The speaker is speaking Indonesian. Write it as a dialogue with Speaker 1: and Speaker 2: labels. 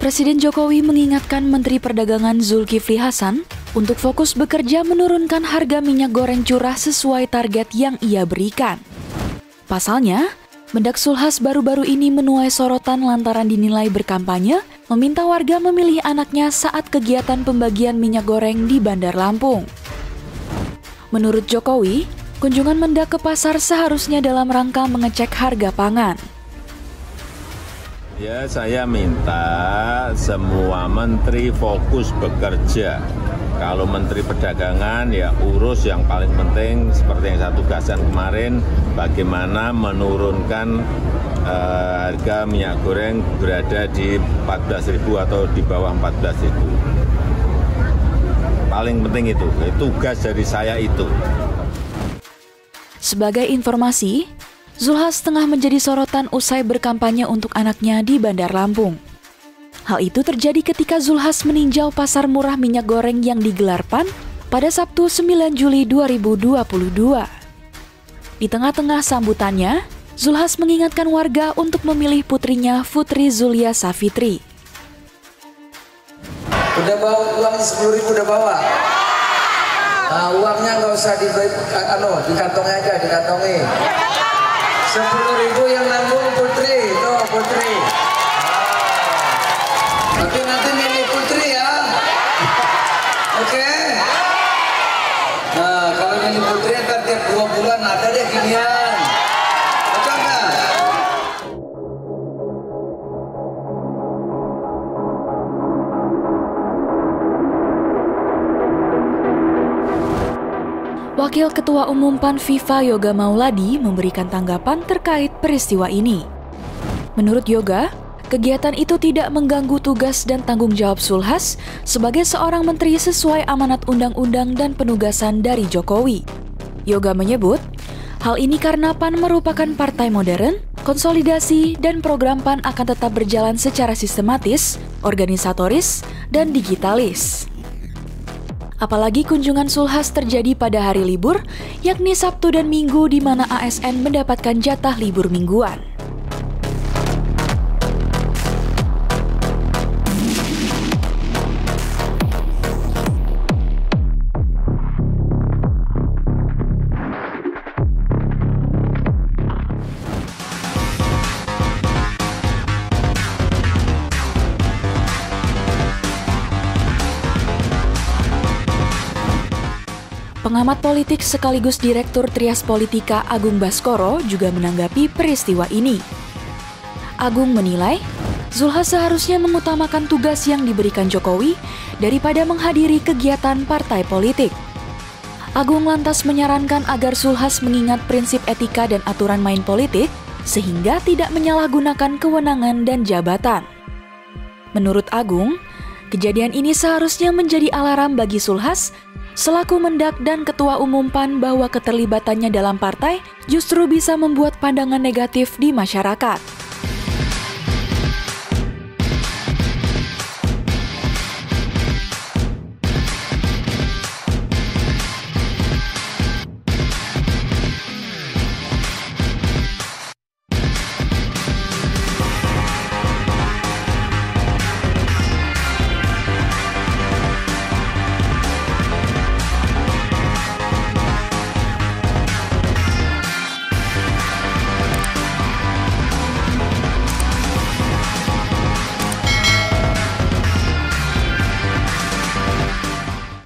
Speaker 1: Presiden Jokowi mengingatkan Menteri Perdagangan Zulkifli Hasan untuk fokus bekerja menurunkan harga minyak goreng curah sesuai target yang ia berikan. Pasalnya, Mendak Zulhas baru-baru ini menuai sorotan lantaran dinilai berkampanye, meminta warga memilih anaknya saat kegiatan pembagian minyak goreng di Bandar Lampung. Menurut Jokowi, kunjungan Mendak ke pasar seharusnya dalam rangka mengecek harga pangan.
Speaker 2: Ya, saya minta semua menteri fokus bekerja. Kalau Menteri Perdagangan ya urus yang paling penting seperti yang saya tugaskan kemarin, bagaimana menurunkan harga minyak goreng berada di 14.000 atau di bawah 14.000. Paling penting itu, tugas dari saya itu.
Speaker 1: Sebagai informasi, Zulhas tengah menjadi sorotan usai berkampanye untuk anaknya di Bandar Lampung. Hal itu terjadi ketika Zulhas meninjau pasar murah minyak goreng yang digelar PAN pada Sabtu 9 Juli 2022. Di tengah-tengah sambutannya, Zulhas mengingatkan warga untuk memilih putrinya Putri Zulia Safitri.
Speaker 3: Udah bawa uang 10.000 udah bawa? Nah, uangnya nggak usah di kantong aja, dikantongi. 10.000 yang nanggung Putri, tuh Putri. Tapi nanti milih Putri ya. Oke? Nah, kalau milih Putri ntar tiap 2 bulan ada deh ginian. Oke nggak?
Speaker 1: Wakil Ketua Umum PAN FIFA Yoga Mauladi memberikan tanggapan terkait peristiwa ini. Menurut Yoga, kegiatan itu tidak mengganggu tugas dan tanggung jawab Zulhas sebagai seorang menteri sesuai amanat undang-undang dan penugasan dari Jokowi. Yoga menyebut, hal ini karena PAN merupakan partai modern, konsolidasi dan program PAN akan tetap berjalan secara sistematis, organisatoris, dan digitalis. Apalagi kunjungan Zulhas terjadi pada hari libur, yakni Sabtu dan Minggu di mana ASN mendapatkan jatah libur mingguan. Pengamat politik sekaligus Direktur Trias Politika Agung Baskoro juga menanggapi peristiwa ini. Agung menilai, Zulhas seharusnya mengutamakan tugas yang diberikan Jokowi daripada menghadiri kegiatan partai politik. Agung lantas menyarankan agar Zulhas mengingat prinsip etika dan aturan main politik sehingga tidak menyalahgunakan kewenangan dan jabatan. Menurut Agung, kejadian ini seharusnya menjadi alarm bagi Zulhas selaku Mendak dan Ketua Umum PAN bahwa keterlibatannya dalam partai justru bisa membuat pandangan negatif di masyarakat.